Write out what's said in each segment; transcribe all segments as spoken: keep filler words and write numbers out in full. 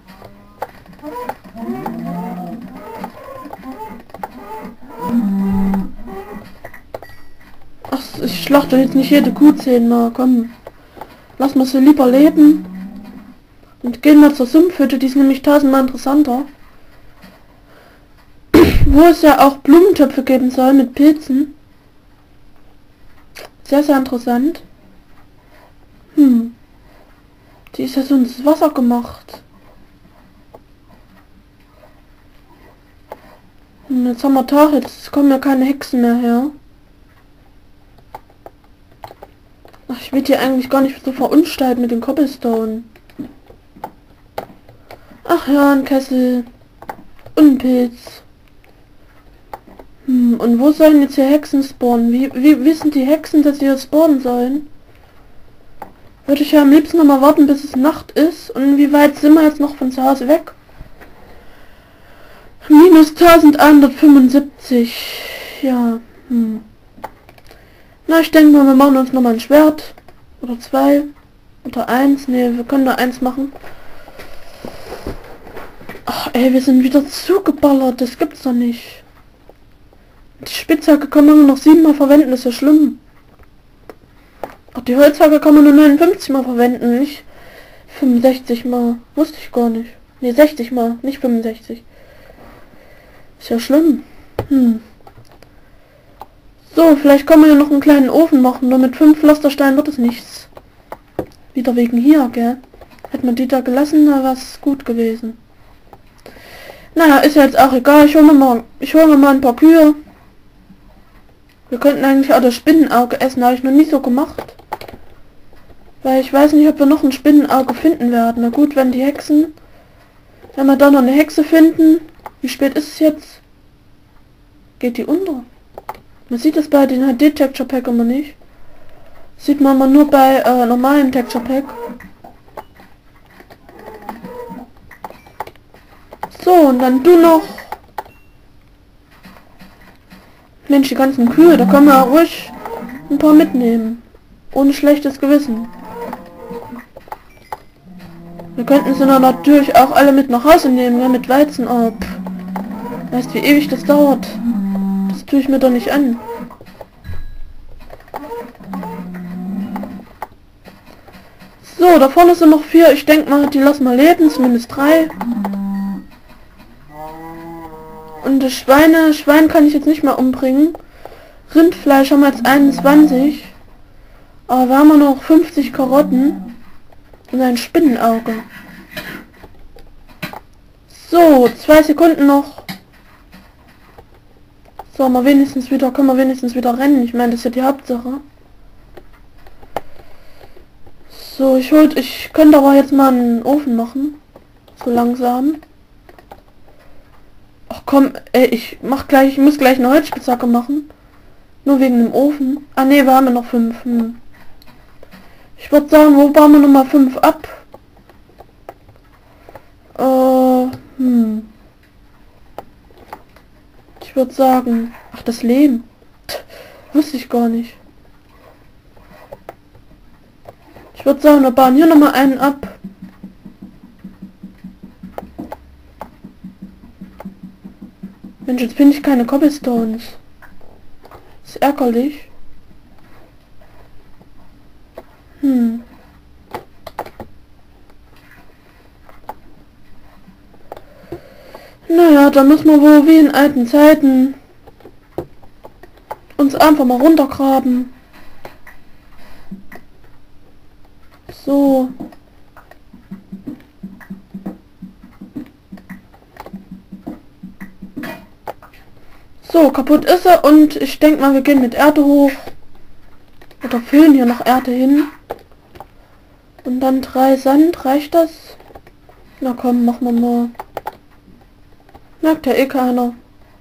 Ach, ich schlachte jetzt nicht jede Kuh zehnmal. Komm, lass mal sie lieber leben. Und gehen wir zur Sumpfhütte, die ist nämlich tausendmal interessanter. Wo es ja auch Blumentöpfe geben soll mit Pilzen. Sehr, sehr interessant. Hm. Die ist ja so ins Wasser gemacht. Hm, jetzt haben wir Tag, jetzt kommen ja keine Hexen mehr her. Ach, ich will die eigentlich gar nicht so verunstalten mit dem Cobblestone. Ach ja, ein Kessel. Und ein Pilz. Hm, und wo sollen jetzt hier Hexen spawnen? Wie, wie wissen die Hexen, dass sie hier spawnen sollen? Würde ich ja am liebsten noch mal warten, bis es Nacht ist. Und wie weit sind wir jetzt noch von zu Hause weg? Minus eintausendeinhundertfünfundsiebzig. Ja. Hm. Na, ich denke mal, wir machen uns noch mal ein Schwert. Oder zwei. Oder eins. Ne, wir können nur eins machen. Ach, ey, wir sind wieder zugeballert. Das gibt's doch nicht. Die Spitzhacke kann man nur noch siebenmal verwenden. Das ist ja schlimm. Ach, die Holzhacke kann man nur neunundfünfzig Mal verwenden, nicht fünfundsechzig Mal. Wusste ich gar nicht. Ne, sechzig Mal, nicht fünfundsechzig. Ist ja schlimm. Hm. So, vielleicht kann man ja noch einen kleinen Ofen machen. Nur mit fünf Pflastersteinen wird es nichts. Wieder wegen hier, gell? Hätte man die da gelassen, da wäre es gut gewesen. Naja, ist ja jetzt auch egal. Ich hole mir mal, ich hole mir mal ein paar Kühe. Wir könnten eigentlich auch das Spinnenauge essen, habe ich noch nie so gemacht. Weil ich weiß nicht, ob wir noch ein Spinnenauge finden werden. Na gut, wenn die Hexen... Wenn wir da noch eine Hexe finden... Wie spät ist es jetzt? Geht die unter? Man sieht das bei den H D Texture Pack immer nicht. Sieht man mal nur bei äh, normalen Texture Pack. So, und dann du noch... Mensch, die ganzen Kühe, da können wir ruhig ein paar mitnehmen. Ohne schlechtes Gewissen. Wir könnten sie dann natürlich auch alle mit nach Hause nehmen, ja, mit Weizen. Oh, pff. Weißt wie ewig das dauert? Das tue ich mir doch nicht an. So, da vorne sind noch vier. Ich denke mal, die lassen wir leben, zumindest drei. Und das Schweine, Schwein kann ich jetzt nicht mehr umbringen. Rindfleisch haben wir jetzt einundzwanzig. Aber wir haben noch fünfzig Karotten. Und ein Spinnenauge. So, zwei Sekunden noch. So, mal wenigstens wieder, können wir wenigstens wieder rennen. Ich meine, das ist ja die Hauptsache. So, ich holt, ich könnte aber jetzt mal einen Ofen machen. So langsam. Ach komm, ey, ich mach gleich, ich muss gleich eine Holzspitzhacke machen. Nur wegen dem Ofen. Ah ne, wir haben ja noch fünf. Hm. Ich würde sagen, wo bauen wir Nummer fünf ab? Äh, hm. Ich würde sagen, ach, das Leben. Tch, wusste ich gar nicht. Ich würde sagen, wir bauen hier nochmal einen ab. Mensch, jetzt finde ich keine Cobblestones. Ist ärgerlich. Hm. Naja, da müssen wir wohl wie in alten Zeiten uns einfach mal runtergraben. So. So, kaputt ist er und ich denke mal, wir gehen mit Erde hoch. Oder füllen hier noch Erde hin. Und dann drei Sand, reicht das? Na komm, machen wir mal. Merkt ja eh keiner.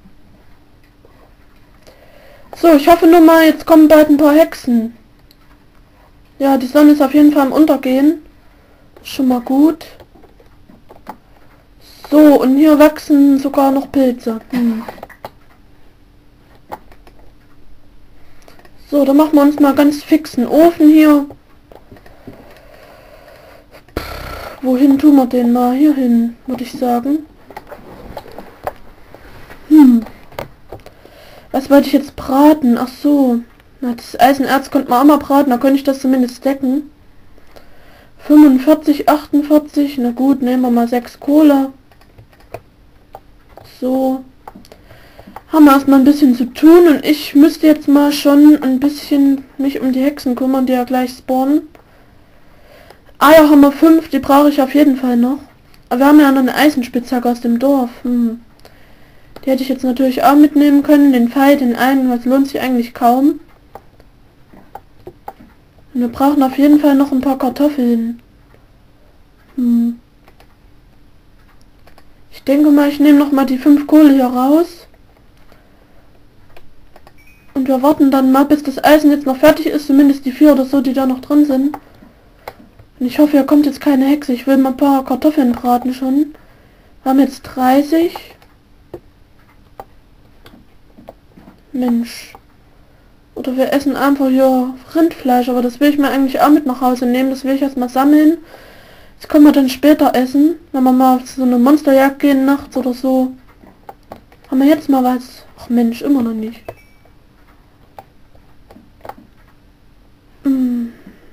So, ich hoffe nur mal, jetzt kommen bald ein paar Hexen. Ja, die Sonne ist auf jeden Fall am Untergehen. Schon mal gut. So, und hier wachsen sogar noch Pilze. Hm. So, dann machen wir uns mal ganz fix einen Ofen hier. Pff, wohin tun wir den mal? Hier hin, würde ich sagen. Hm. Was wollte ich jetzt braten? Ach so. Na, das Eisenerz konnte man auch mal braten, da könnte ich das zumindest decken. fünfundvierzig, achtundvierzig, na gut, nehmen wir mal sechs Kohle. So. Haben wir erstmal ein bisschen zu tun und ich müsste jetzt mal schon ein bisschen mich um die Hexen kümmern, die ja gleich spawnen. Eier haben wir fünf, die brauche ich auf jeden Fall noch. Aber wir haben ja noch eine Eisenspitzhacke aus dem Dorf. Hm. Die hätte ich jetzt natürlich auch mitnehmen können, den Pfeil, den einen, was lohnt sich eigentlich kaum. Und wir brauchen auf jeden Fall noch ein paar Kartoffeln. Hm. Ich denke mal, ich nehme noch mal die fünf Kohle hier raus. Und wir warten dann mal, bis das Eisen jetzt noch fertig ist, zumindest die vier oder so, die da noch drin sind. Und ich hoffe, hier kommt jetzt keine Hexe. Ich will mal ein paar Kartoffeln braten schon. Wir haben jetzt dreißig. Mensch. Oder wir essen einfach hier Rindfleisch, aber das will ich mir eigentlich auch mit nach Hause nehmen. Das will ich erstmal sammeln. Das können wir dann später essen, wenn wir mal auf so eine Monsterjagd gehen nachts oder so. Haben wir jetzt mal was? Ach Mensch, immer noch nicht. Hm.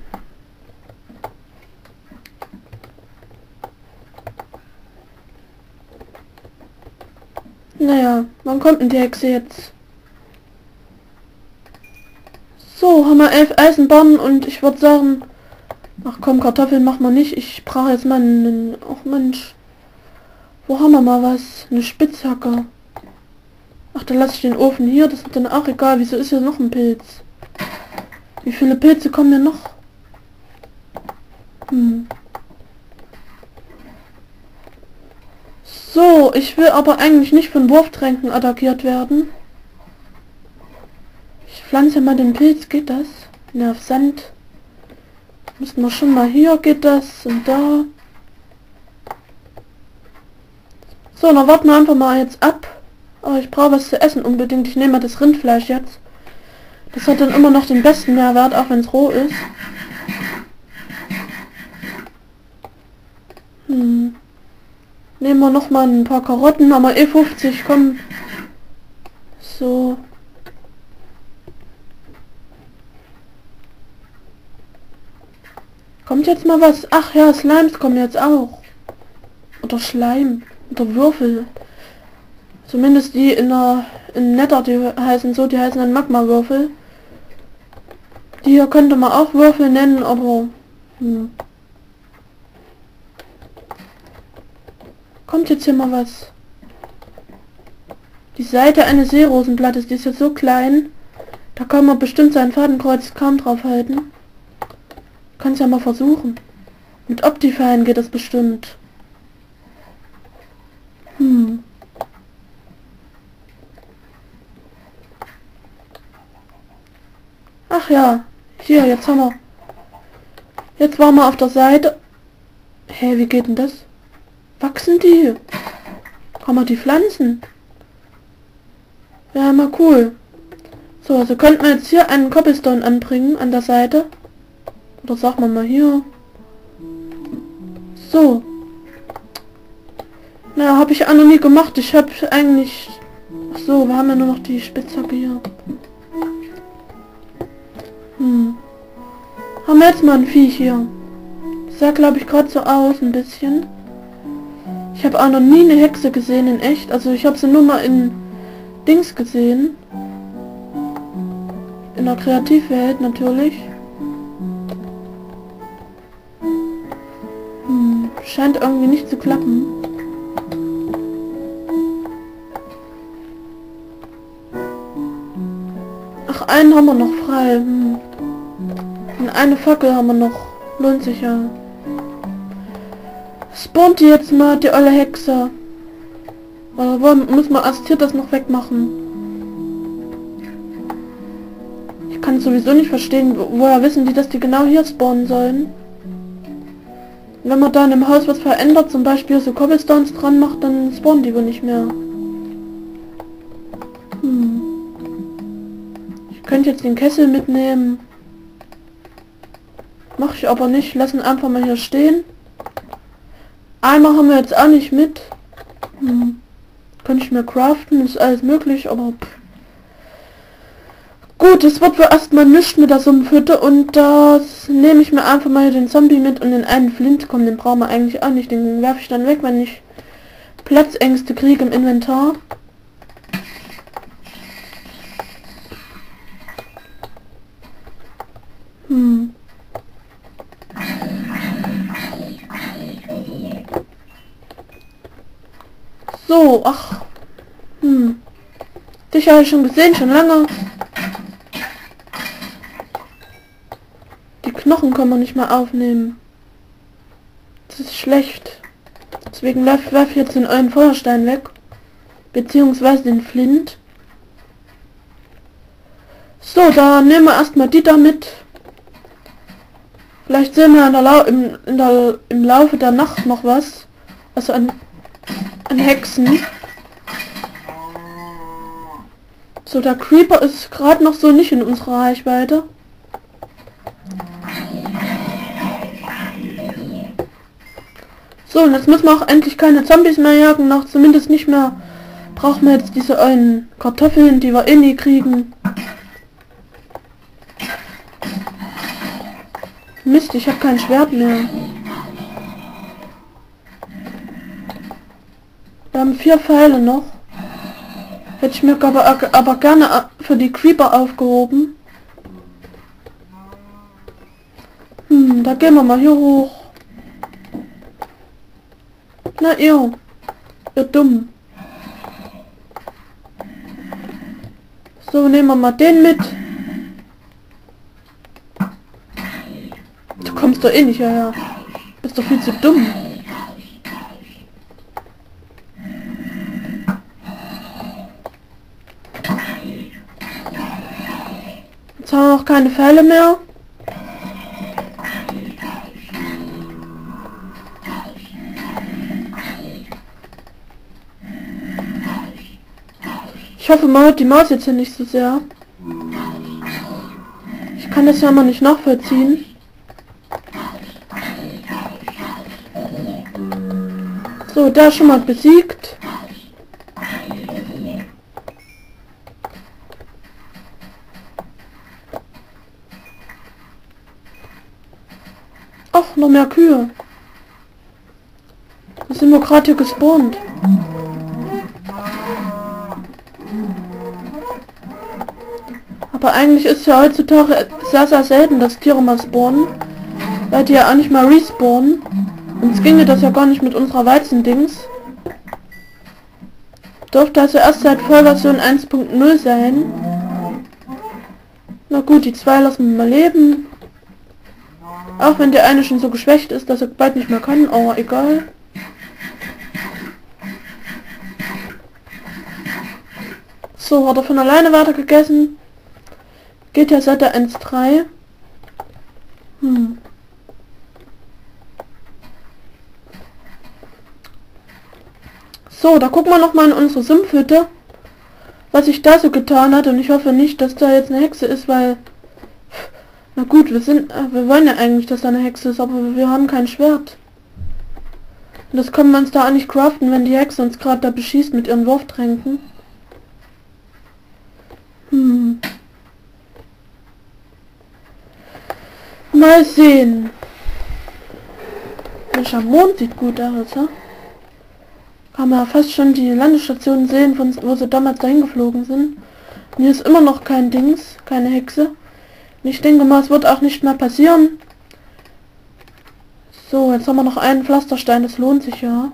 Naja, wann kommt denn die Hexe jetzt? So, haben wir elf Eisenbahnen und ich würde sagen, ach komm, Kartoffeln machen wir nicht. Ich brauche jetzt mal einen, ach Mensch, wo haben wir mal was? Eine Spitzhacke. Ach, dann lasse ich den Ofen hier, das ist dann auch egal. Wieso ist hier noch ein Pilz? Wie viele Pilze kommen hier noch? Hm. So, ich will aber eigentlich nicht von Wurftränken attackiert werden. Ich pflanze mal den Pilz, geht das? Ne, auf Sand. Müssen wir schon mal hier, geht das und da. So, dann warten wir einfach mal jetzt ab. Aber ich brauche was zu essen unbedingt. Ich nehme mal das Rindfleisch jetzt. Das hat dann immer noch den besten Mehrwert, auch wenn es roh ist. Hm. Nehmen wir noch mal ein paar Karotten, aber eh fünfzig, komm. So. Kommt jetzt mal was? Ach ja, Slimes kommen jetzt auch. Oder Schleim. Oder Würfel. Zumindest die in der in Nether, die heißen so, die heißen dann Magma-Würfel. Die hier könnte man auch Würfel nennen, aber... Hm. Kommt jetzt hier mal was? Die Seite eines Seerosenblattes, die ist jetzt so klein. Da kann man bestimmt sein Fadenkreuz kaum drauf halten. Kannst ja mal versuchen. Mit Optifine geht das bestimmt. Hm. Ach ja, hier, jetzt haben wir... Jetzt waren wir auf der Seite. Hä, hey, wie geht denn das? Wachsen die? Kann man die pflanzen? Ja, mal cool. So, also könnten wir jetzt hier einen Cobblestone anbringen an der Seite. Oder sagen wir mal hier. So. Na, habe ich auch noch nie gemacht. Ich habe eigentlich... Ach so, wir haben ja nur noch die Spitzhacke hier. Hm. Haben wir jetzt mal ein Viech hier. Das sah, glaube ich, gerade so aus, ein bisschen. Ich habe auch noch nie eine Hexe gesehen in echt. Also ich habe sie nur mal in Dings gesehen. In der Kreativwelt natürlich. Hm, scheint irgendwie nicht zu klappen. Ach, einen haben wir noch frei. Hm. Und eine Fackel haben wir noch. Lohnt sich ja. Spawnt die jetzt mal, die olle Hexe. Aber muss man erst hier das noch wegmachen. Ich kann sowieso nicht verstehen, wo, woher wissen die, dass die genau hier spawnen sollen. Wenn man da in einem Haus was verändert, zum Beispiel so Cobblestones dran macht, dann spawnen die wohl nicht mehr. Hm. Ich könnte jetzt den Kessel mitnehmen. Mache ich aber nicht. Lassen einfach mal hier stehen. Eimer haben wir jetzt auch nicht mit. Hm. Kann ich mir craften, ist alles möglich, aber... Pff. Gut, es wird wohl erstmal nichts mit der Sumpfhütte und das nehme ich mir einfach mal den Zombie mit und den einen Flint. Komm, den brauchen wir eigentlich auch nicht. Den werfe ich dann weg, wenn ich Platzängste kriege im Inventar. Hm. So, ach. Hm. Dich habe ich schon gesehen, schon lange. Die Knochen kann man nicht mehr aufnehmen. Das ist schlecht. Deswegen werfe werf ich jetzt den einen Feuerstein weg. Beziehungsweise den Flint. So, da nehmen wir erstmal die da mit. Vielleicht sehen wir in der Lau im, in der, im Laufe der Nacht noch was. Also an, an Hexen. So, der Creeper ist gerade noch so nicht in unserer Reichweite. So, und jetzt müssen wir auch endlich keine Zombies mehr jagen. Noch zumindest nicht mehr. Brauchen wir jetzt diese einen Kartoffeln, die wir eh nie kriegen. Mist, ich habe kein Schwert mehr. Wir haben vier Pfeile noch. Hätte ich mir aber, aber gerne für die Creeper aufgehoben. Hm, da gehen wir mal hier hoch. Na ihr, ihr dumm. So, nehmen wir mal den mit. Du kommst doch eh nicht hierher. Bist doch viel zu dumm. Jetzt haben wir auch keine Pfeile mehr. Ich hoffe, man hört die Maus jetzt hier nicht so sehr. Ich kann das ja mal nicht nachvollziehen. So, der ist schon mal besiegt. Ach, noch mehr Kühe. Da sind wir gerade hier gespawnt. Aber eigentlich ist ja heutzutage sehr, sehr selten, dass Tiere mal spawnen. Weil die ja auch nicht mal respawnen. Uns ginge das ja gar nicht mit unserer Weizendings. Dürfte also erst seit Vollversion eins Punkt null sein. Na gut, die zwei lassen wir mal leben. Auch wenn der eine schon so geschwächt ist, dass er bald nicht mehr kann, aber egal. So, hat er von alleine weiter gegessen. Geht ja seit der eins Punkt drei. Hm. So, da gucken wir noch mal in unsere Sumpfhütte, was sich da so getan hat, und ich hoffe nicht, dass da jetzt eine Hexe ist, weil, na gut, wir sind, wir wollen ja eigentlich, dass da eine Hexe ist, aber wir haben kein Schwert. Und das können wir uns da auch nicht craften, wenn die Hexe uns gerade da beschießt mit ihren Wurftränken. Hm. Mal sehen. Welcher Mond sieht gut aus, ja? Kann man fast schon die Landestation sehen, von, wo sie damals dahin geflogen sind. Und hier ist immer noch kein Dings, keine Hexe. Und ich denke mal, es wird auch nicht mehr passieren. So, jetzt haben wir noch einen Pflasterstein, das lohnt sich ja.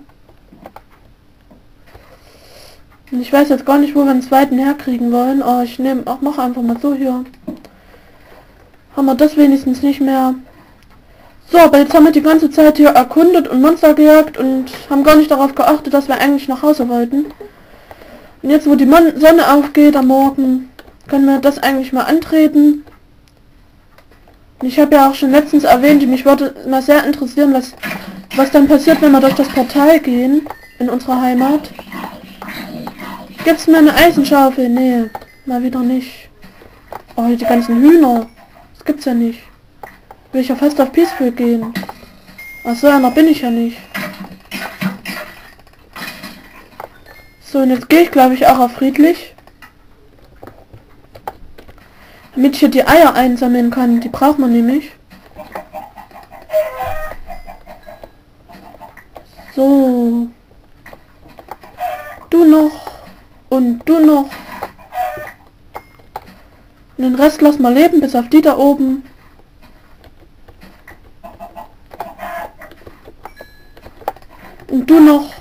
Und ich weiß jetzt gar nicht, wo wir einen zweiten herkriegen wollen, aber ich nehme auch noch einfach mal so hier. Haben wir das wenigstens nicht mehr. So, aber jetzt haben wir die ganze Zeit hier erkundet und Monster gejagt und haben gar nicht darauf geachtet, dass wir eigentlich nach Hause wollten. Und jetzt, wo die Mon Sonne aufgeht am Morgen, können wir das eigentlich mal antreten. Und ich habe ja auch schon letztens erwähnt, mich würde mal sehr interessieren, was, was dann passiert, wenn wir durch das Portal gehen, in unserer Heimat. Gibt's mir eine Eisenschaufel? Nee, mal wieder nicht. Oh, die ganzen Hühner. Das gibt's ja nicht. Will ich ja fast auf Peaceful gehen. Ach so, da bin ich ja nicht. So, und jetzt gehe ich, glaube ich, auch auf friedlich. Damit ich hier die Eier einsammeln kann. Die braucht man nämlich. So. Du noch. Und du noch. Und den Rest lass mal leben, bis auf die da oben. Und du noch.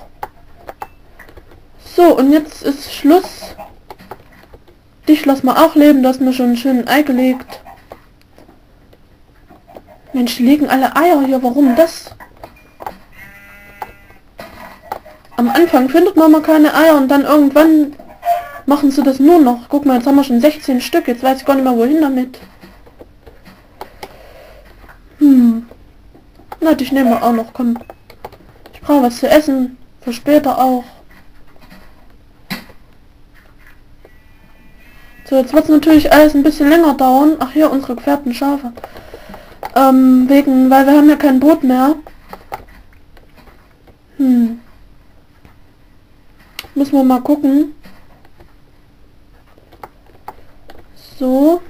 So, und jetzt ist Schluss. Dich lass mal auch leben, du hast mir schon ein schönes Ei gelegt. Mensch, die legen alle Eier hier, warum das? Am Anfang findet man mal keine Eier und dann irgendwann machen sie das nur noch. Guck mal, jetzt haben wir schon sechzehn Stück, jetzt weiß ich gar nicht mehr wohin damit. Hm. Na, dich nehmen wir auch noch, komm. Ich brauche was zu essen, für später auch. So, jetzt wird es natürlich alles ein bisschen länger dauern. Ach hier, unsere gefärbten Schafe. Ähm, wegen, weil wir haben ja kein Brot mehr. Hm. Müssen wir mal gucken. So.